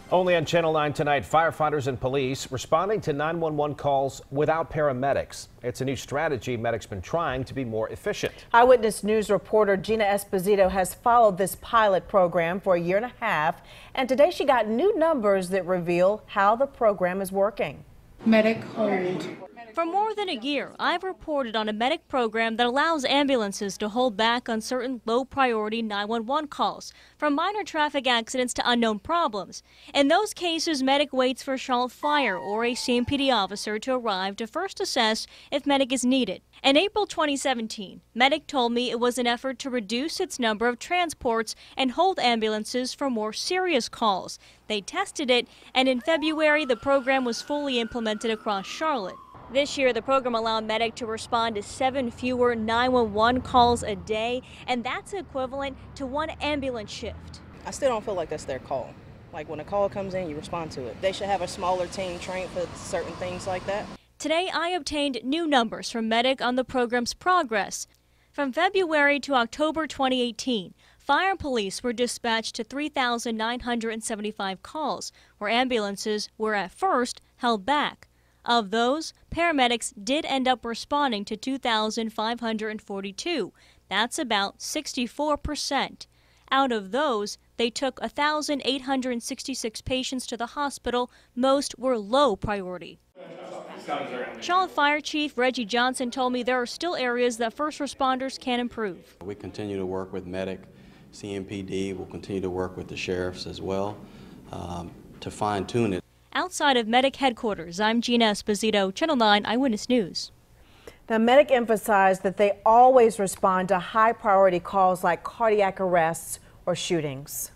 Only on Channel 9 tonight, firefighters and police responding to 911 calls without paramedics. It's a new strategy medics been trying to be more efficient. Eyewitness News reporter Gina Esposito has followed this pilot program for a year and a half, and today she got new numbers that reveal how the program is working. Medic hold. For more than a year, I've reported on a medic program that allows ambulances to hold back on certain low-priority 911 calls, from minor traffic accidents to unknown problems. In those cases, medic waits for Charlotte Fire or a CMPD officer to arrive to first assess if medic is needed. In April 2017, medic told me it was an effort to reduce its number of transports and hold ambulances for more serious calls. They tested it, and in February, the program was fully implemented across Charlotte. This year, the program allowed medic to respond to 7 fewer 911 calls a day, and that's equivalent to 1 ambulance shift. I still don't feel like that's their call. Like when a call comes in, you respond to it. They should have a smaller team trained for certain things like that. Today, I obtained new numbers from medic on the program's progress. From February to October 2018, fire and police were dispatched to 3,975 calls, where ambulances were at first held back. Of those, paramedics did end up responding to 2,542. That's about 64%. Out of those, they took 1,866 patients to the hospital. Most were low priority. Charlotte Fire Chief Reggie Johnson told me there are still areas that first responders can improve. We continue to work with medic, CMPD. We'll continue to work with the sheriffs as well to fine-tune it. Outside of medic headquarters, I'm Gina Esposito, Channel 9 Eyewitness News. Now, medic emphasized that they always respond to high-priority calls like cardiac arrests or shootings.